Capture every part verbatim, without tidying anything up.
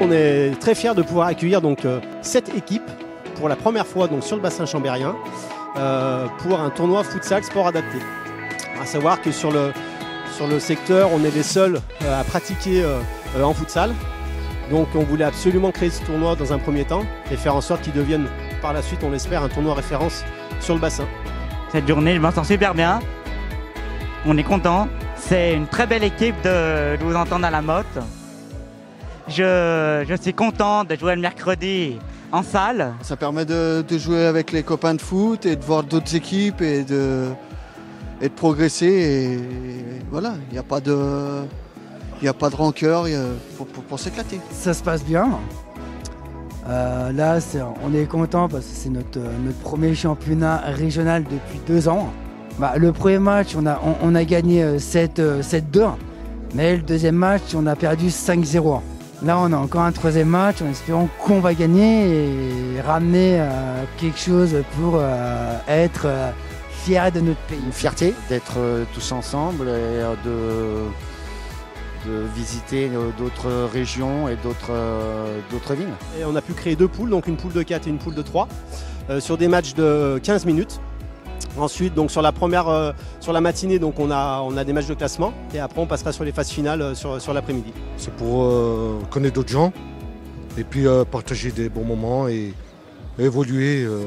on est très fiers de pouvoir accueillir donc euh, sept équipes pour la première fois donc sur le bassin chambérien euh, pour un tournoi futsal sport adapté. À savoir que sur le, sur le secteur, on est les seuls euh, à pratiquer euh, euh, en futsal. Donc on voulait absolument créer ce tournoi dans un premier temps et faire en sorte qu'il devienne par la suite, on l'espère, un tournoi référence sur le bassin. Cette journée, je m'en sors super bien. On est content. C'est une très belle équipe de, de vous entendre à la motte. Je, je suis content de jouer le mercredi en salle. Ça permet de, de jouer avec les copains de foot et de voir d'autres équipes et de, et de progresser. Et, et voilà, il n'y a pas de, il n'y a pas de rancœur pour, pour, pour s'éclater. Ça se passe bien. Euh, là, c'est, on est content parce que c'est notre, notre premier championnat régional depuis deux ans. Bah, le premier match, on a, on, on a gagné sept deux, mais le deuxième match, on a perdu cinq zéro. Là, on a encore un troisième match en espérant qu'on va gagner et ramener euh, quelque chose pour euh, être euh, fiers de notre pays. Une fierté d'être euh, tous ensemble et euh, de, de visiter euh, d'autres régions et d'autres euh, d'autres villes. Et on a pu créer deux poules, donc une poule de quatre et une poule de trois, euh, sur des matchs de quinze minutes. Ensuite, donc sur la première, euh, sur la matinée, donc on a, on a des matchs de classement et après on passera sur les phases finales euh, sur, sur l'après-midi. C'est pour euh, connaître d'autres gens et puis euh, partager des bons moments et, et évoluer, euh,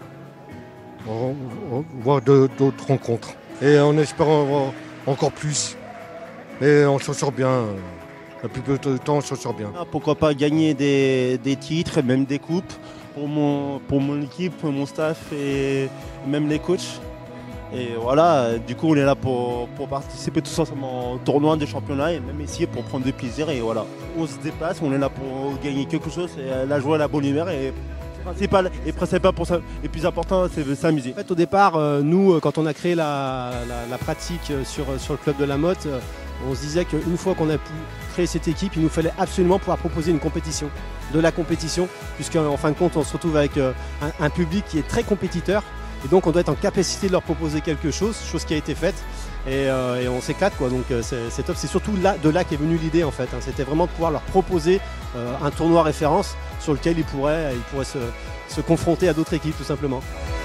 en, en, voir d'autres rencontres. Et on espère en voir encore plus. Et on s'en sort bien. La plupart du temps, on s'en sort bien. Pourquoi pas gagner des, des titres et même des coupes pour mon, pour mon équipe, mon staff et même les coachs. Et voilà, du coup on est là pour, pour participer tous ensemble en tournoi de championnat et même essayer pour prendre du plaisir. Et voilà, on se déplace, on est là pour gagner quelque chose, et la joie, la bonne humeur. Et principal et principal pour ça, et plus important, c'est s'amuser. En fait, au départ, euh, nous, quand on a créé la, la, la pratique sur, sur le club de la Motte, euh, on se disait qu'une fois qu'on a pu créer cette équipe, il nous fallait absolument pouvoir proposer une compétition, de la compétition, puisqu'en fin de compte, on se retrouve avec euh, un, un public qui est très compétiteur, et donc on doit être en capacité de leur proposer quelque chose, chose qui a été faite, et, euh, et on s'éclate, quoi. Donc euh, c'est top. C'est surtout là, de là qu'est venue l'idée, en fait, hein. C'était vraiment de pouvoir leur proposer euh, un tournoi référence sur lequel ils pourraient, ils pourraient se, se confronter à d'autres équipes, tout simplement.